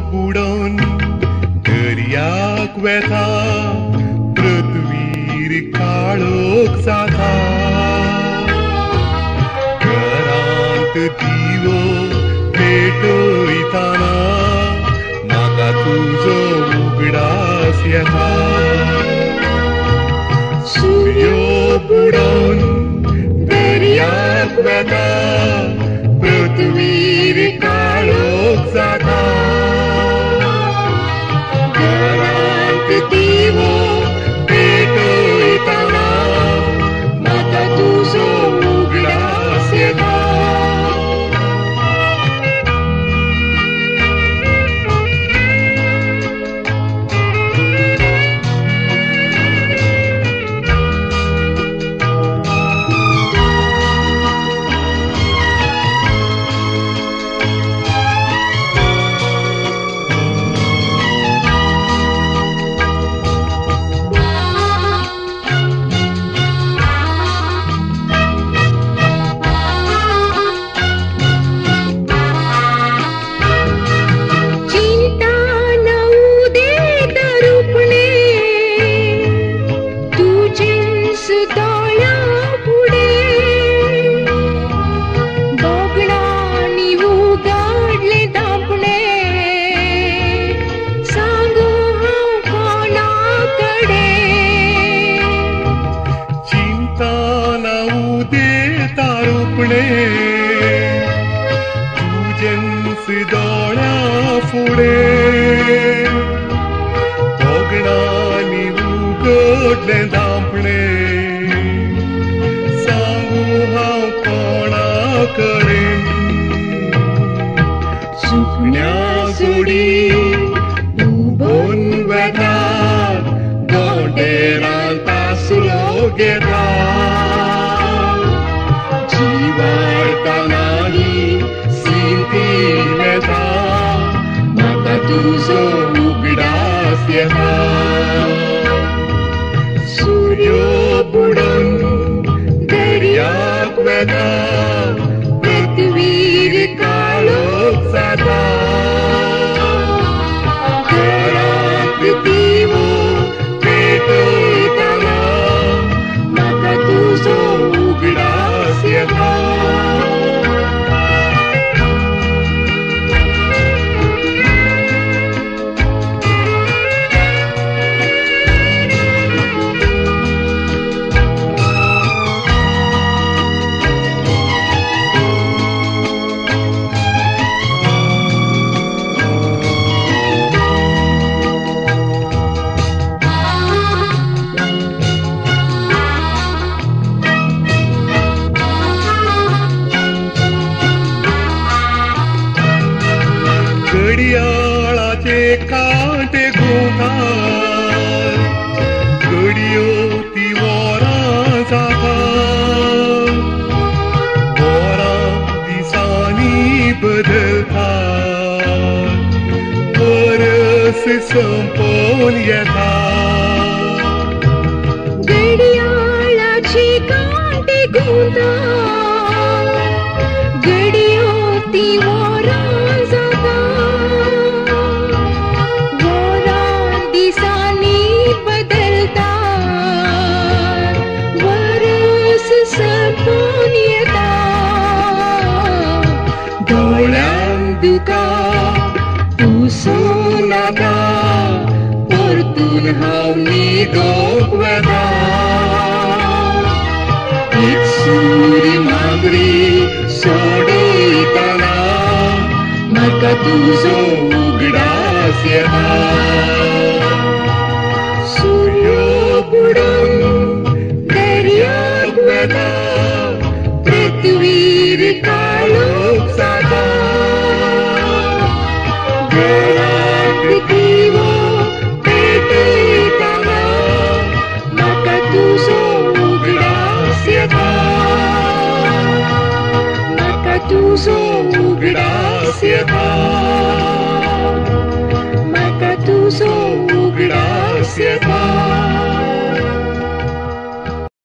बुडोवन दर्याक वेता पृथ्वीर काळोख जाता घरांत दिवो पेटयताना म्हाका तुजो उगडास येता सूर्यो बुडोवन दर्याक वेता पृथ्वीर काळोख जाता घरांत दिवो पेटयताना म्हाका तुजो उगडास येता तुजेंस दोळ्या फुडें बोगणांनी उगडलें धांपणें सांगू हांव कोणा कडेन सुकण्या जोडी उबोन वेता गोंडेरान तासलो घेता तुजो उगडास येता सूर्यो बुडोवन दर्याक वेता पृथ्वीर काळोख जाता घरांत दिवो पेटयताना म्हाका तुजो उगडास येता घडियाळाचे कांटे घुंवतात घडयो ती वरां जातात वरां दिसांनी बदलतात परस संपोन येता घडियाळाचे कांटे घुंवतात घडयो ती वरां तुका पुसून नाका परतून हांव न्हिदोंक वेता एक सुरी मागरी सोडयताना म्हाका तुजो उगडास येता सूर्यो बुडोवन दर्याक वेता पृथ्वीर काळोख जाता घरांत दिवो पेटयताना म्हाका तुजो उगडास येता म्हाका तुजो उगडास येता